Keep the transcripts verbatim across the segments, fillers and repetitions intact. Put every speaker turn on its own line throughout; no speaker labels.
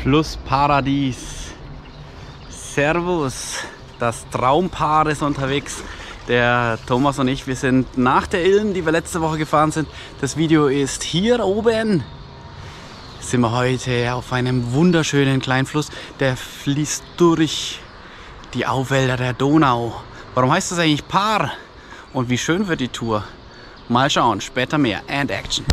Flussparadies. Servus, das Traumpaar ist unterwegs. Der Thomas und ich, wir sind nach der Ilm, die wir letzte Woche gefahren sind. Das Video ist hier oben. Sind wir heute auf einem wunderschönen kleinen Fluss, der fließt durch die Auwälder der Donau. Warum heißt das eigentlich Paar? Und wie schön wird die Tour? Mal schauen, später mehr. And action.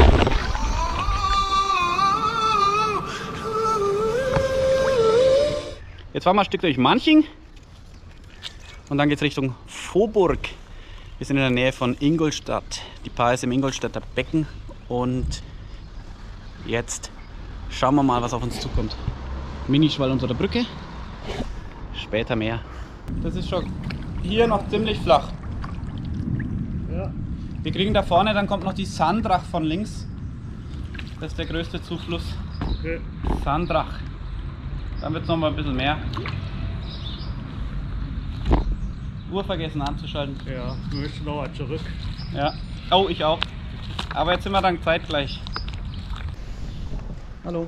Jetzt fahren wir ein Stück durch Manching und dann geht es Richtung Vohburg. Wir sind in der Nähe von Ingolstadt. Die Paar ist im Ingolstädter Becken und jetzt schauen wir mal, was auf uns zukommt. Minischwall unter der Brücke, später mehr. Das ist schon hier noch ziemlich flach. Ja. Wir kriegen da vorne, dann kommt noch die Sandrach von links. Das ist der größte Zufluss. Okay. Sandrach. Dann wird es noch mal ein bisschen mehr. Uhr vergessen anzuschalten.
Ja, ich möchte noch mal zurück.
Ja. Oh, ich auch. Aber jetzt sind wir dann zeitgleich. Hallo.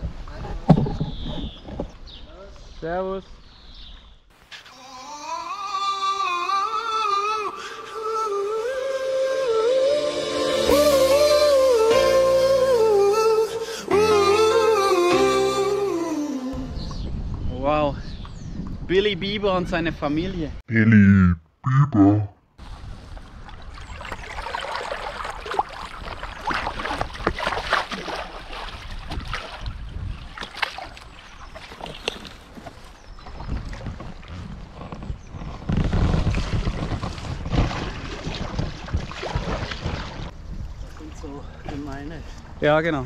Servus. Wow. Billy Bieber und seine Familie.
Billy Bieber.
Ja, genau.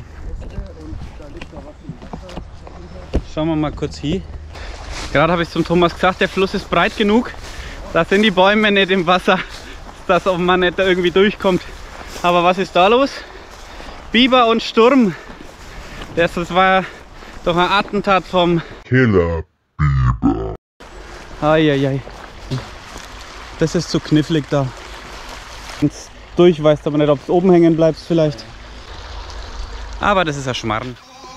Schauen wir mal kurz hier. Gerade habe ich zum Thomas gesagt, der Fluss ist breit genug. Da sind die Bäume nicht im Wasser, dass man nicht da irgendwie durchkommt. Aber was ist da los? Biber und Sturm. Das, das war doch ein Attentat vom
Killer Biber.
Eieiei. Das ist zu knifflig da. Wenn's durch weißt aber nicht, ob es oben hängen bleibt vielleicht. Aber das ist ja Schmarrn.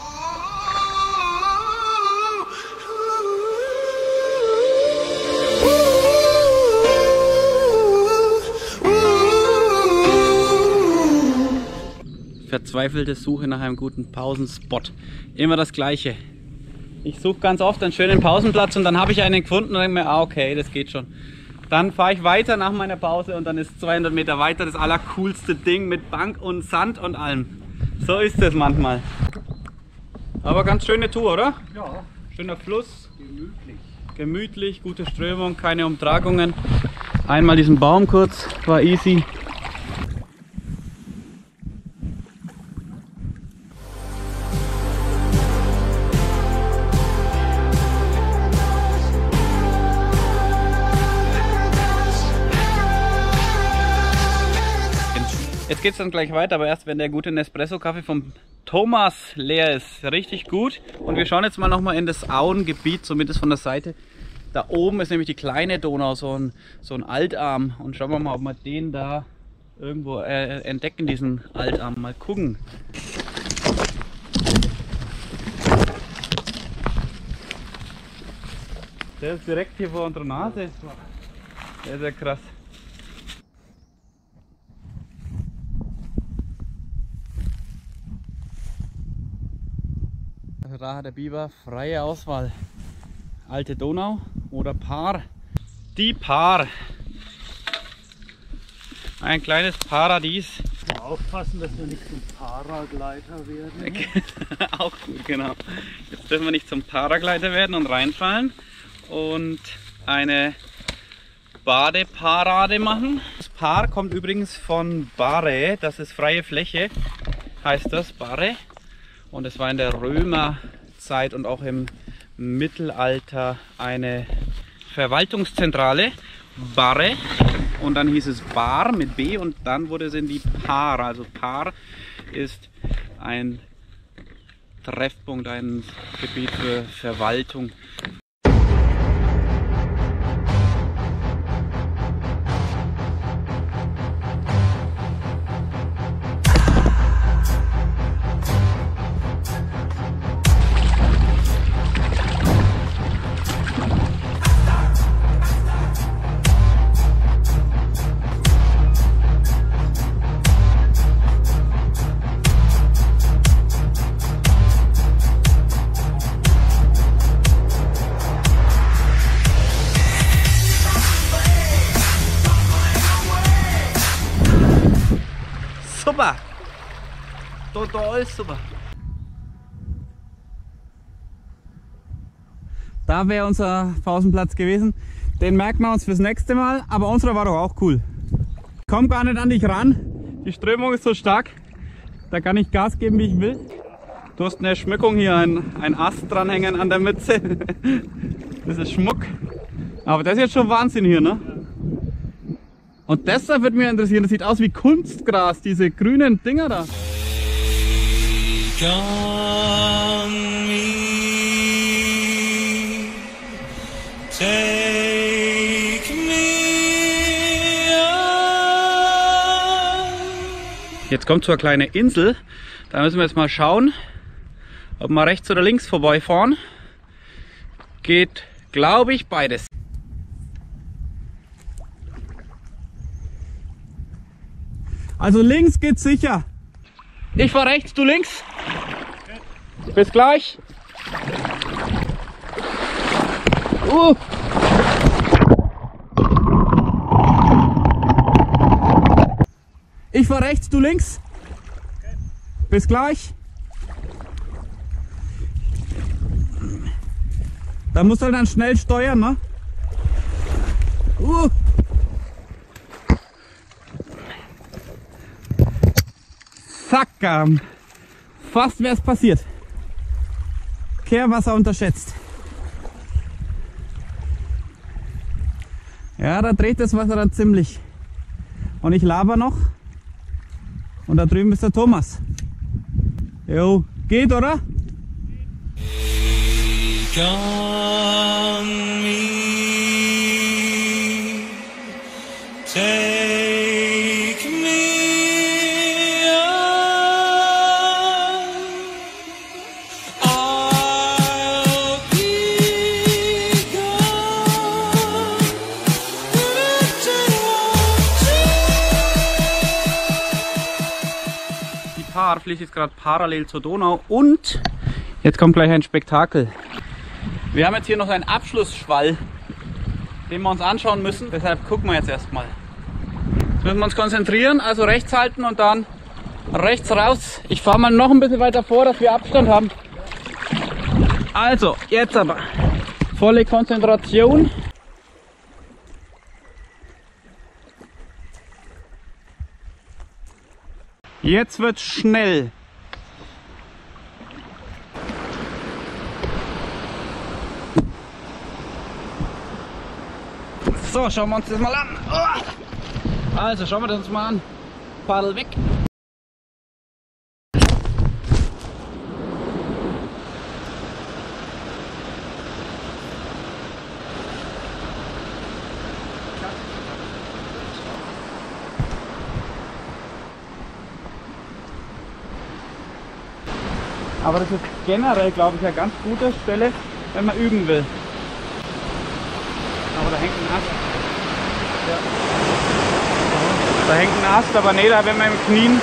Verzweifelte Suche nach einem guten Pausenspot. Immer das Gleiche. Ich suche ganz oft einen schönen Pausenplatz und dann habe ich einen gefunden und denke mir, ah, okay, das geht schon. Dann fahre ich weiter nach meiner Pause und dann ist zweihundert Meter weiter das allercoolste Ding mit Bank und Sand und allem. So ist es manchmal. Aber ganz schöne Tour, oder?
Ja.
Schöner Fluss.
Gemütlich.
Gemütlich, gute Strömung, keine Umtragungen. Einmal diesen Baum kurz, war easy. Jetzt geht es dann gleich weiter, aber erst wenn der gute Nespresso-Kaffee vom Thomas leer ist. Richtig gut. Und wir schauen jetzt mal nochmal in das Auengebiet, zumindest von der Seite. Da oben ist nämlich die kleine Donau, so ein, so ein Altarm. Und schauen wir mal, ob wir den da irgendwo äh, entdecken, diesen Altarm. Mal gucken. Der ist direkt hier vor unserer Nase. Der ist ja krass. Da hat der Biber freie Auswahl. Alte Donau oder Paar. Die Paar. Ein kleines Paradies.
Aufpassen, dass wir nicht zum Paragleiter werden.
Auch gut, genau. Jetzt dürfen wir nicht zum Paragleiter werden und reinfallen. Und eine Badeparade machen. Das Paar kommt übrigens von Barre. Das ist freie Fläche. Heißt das Barre. Und es war in der Römerzeit und auch im Mittelalter eine Verwaltungszentrale, Barre, und dann hieß es Bar mit B und dann wurde es in die Paar. Also Paar ist ein Treffpunkt, ein Gebiet für Verwaltung. Total super. Da wäre unser Pausenplatz gewesen. Den merken wir uns fürs nächste Mal, aber unserer war doch auch cool. Ich komme gar nicht an dich ran. Die Strömung ist so stark, da kann ich Gas geben, wie ich will. Du hast eine Schmückung hier, ein, ein Ast dranhängen an der Mütze. Das ist Schmuck. Aber das ist jetzt schon Wahnsinn hier, ne? Und deshalb würde mich interessieren, das sieht aus wie Kunstgras, diese grünen Dinger da. Jetzt kommt so eine kleine Insel, da müssen wir jetzt mal schauen, ob wir rechts oder links vorbeifahren. Geht, glaube ich, beides. Also links geht's sicher. Ich fahr rechts, du links. Bis gleich. Uh. Ich fahr rechts, du links. Bis gleich. Da musst du halt dann schnell steuern, ne? Uh. Zack, fast wäre es passiert. Kehrwasser unterschätzt. Ja, da dreht das Wasser dann ziemlich. Und ich laber noch. Und da drüben ist der Thomas. Jo, geht, oder? On me, take me on. I'll be gone. Die Paar fließt jetzt gerade parallel zur Donau und jetzt kommt gleich ein Spektakel. Wir haben jetzt hier noch einen Abschlussschwall, den wir uns anschauen müssen. Deshalb gucken wir jetzt erstmal. Jetzt müssen wir uns konzentrieren, also rechts halten und dann rechts raus. Ich fahre mal noch ein bisschen weiter vor, dass wir Abstand haben. Also, jetzt aber volle Konzentration. Jetzt wird's schnell. So, schauen wir uns das mal an. Also, schauen wir das uns mal an. Paddel weg. Aber das ist generell, glaube ich, eine ganz gute Stelle, wenn man üben will. Aber da hängt ein Ast. Ja. Da hängt ein Ast, aber nee, da wenn man im Knien.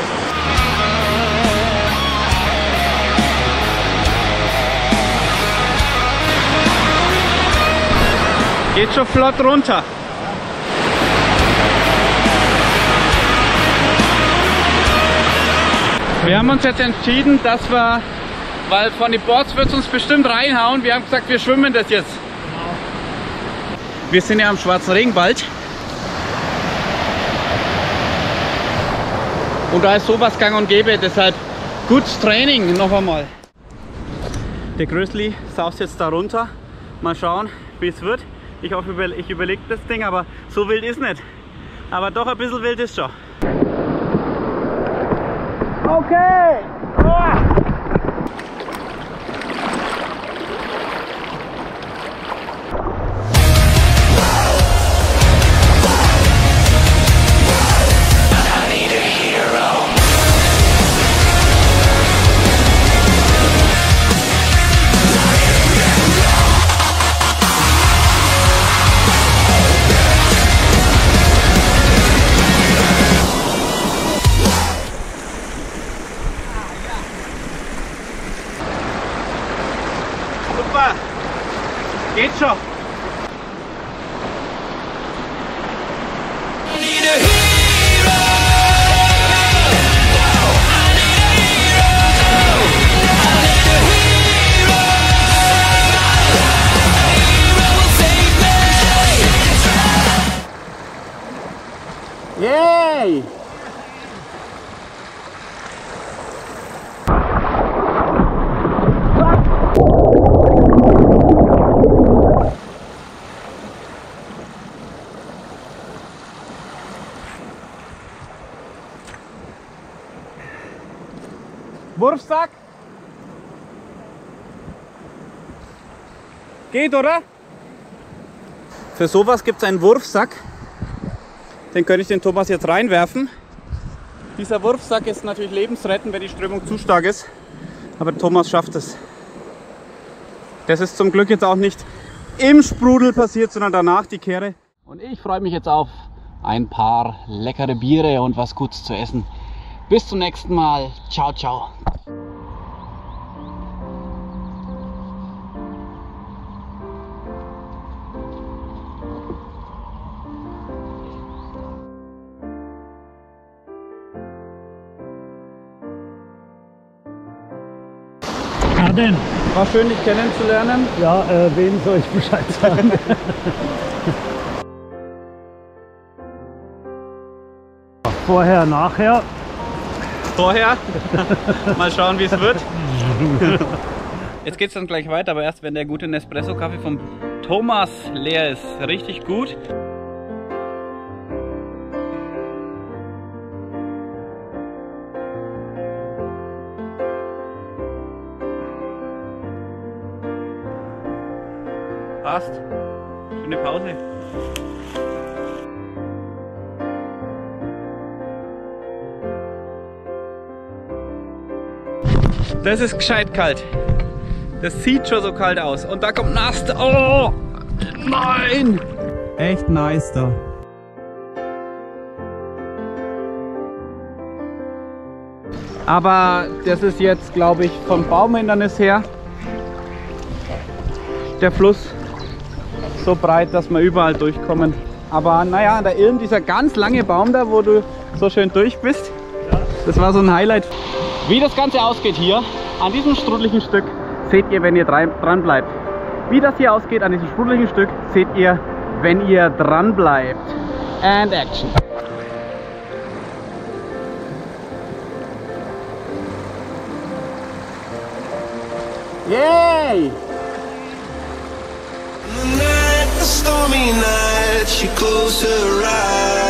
Geht schon flott runter. Wir haben uns jetzt entschieden, dass wir, weil von den Boards wird es uns bestimmt reinhauen, wir haben gesagt, wir schwimmen das jetzt. Wir sind ja am Schwarzen Regenwald und da ist sowas gang und gäbe, deshalb gutes Training noch einmal. Der Grizzly saust jetzt da runter, mal schauen wie es wird. Ich hoffe, ich überlege das Ding, aber so wild ist nicht, aber doch ein bisschen wild ist schon. Okay! Oh. Super! Geht schon! I need a hero. I need a hero. Wurfsack? Geht, oder? Für sowas gibt es einen Wurfsack. Den könnte ich den Thomas jetzt reinwerfen. Dieser Wurfsack ist natürlich lebensrettend, wenn die Strömung zu stark ist. Aber Thomas schafft es. Das ist zum Glück jetzt auch nicht im Sprudel passiert, sondern danach die Kehre. Und ich freue mich jetzt auf ein paar leckere Biere und was Gutes zu essen. Bis zum nächsten Mal. Ciao, ciao.
Na denn?
War schön, dich kennenzulernen.
Ja, äh, wen soll ich Bescheid sagen? Vorher, nachher.
Vorher. Mal schauen, wie es wird. Jetzt geht es dann gleich weiter, aber erst wenn der gute Nespresso-Kaffee vom Thomas leer ist. Richtig gut. Passt. Schöne Pause. Das ist gescheit kalt. Das sieht schon so kalt aus. Und da kommt nass. Oh! Nein! Echt nice da. Aber das ist jetzt, glaube ich, vom Baumhindernis her der Fluss so breit, dass wir überall durchkommen. Aber naja, da irgend dieser ganz lange Baum da, wo du so schön durch bist, das war so ein Highlight. Wie das Ganze ausgeht hier, an diesem strudeligen Stück, seht ihr, wenn ihr dran bleibt. Wie das hier ausgeht an diesem strudeligen Stück, seht ihr, wenn ihr dran bleibt. And action! Yay!
Stormy night, she closed her eyes.